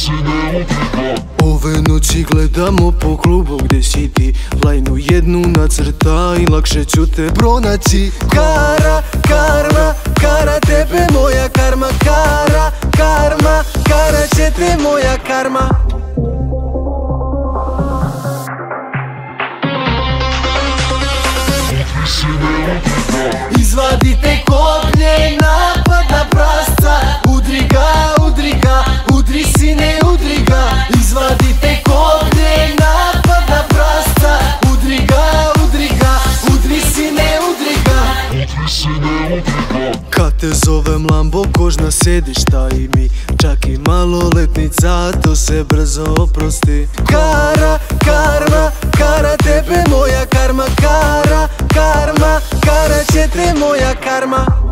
Ove noći gledamo po klubu gdje si ti. Lajnu jednu nacrta i lakše ću te pronaći. Kara, karma, kara tebe moja karma. Kara, karma, kara će te moja karma. Izvadite koplje, napad na prasca. Udri ga, udri ga, udri sine, udri ga. Izvadite koplje, napad na prasca. Udri ga, udri ga, udri sine, udri ga. Kad te zovem Lambo kožna sedišta i mi čak i maloletnica, to se brzo oprosti. Kara, karma, kara tebe moja karma. Kara, karma, kara će te moja karma.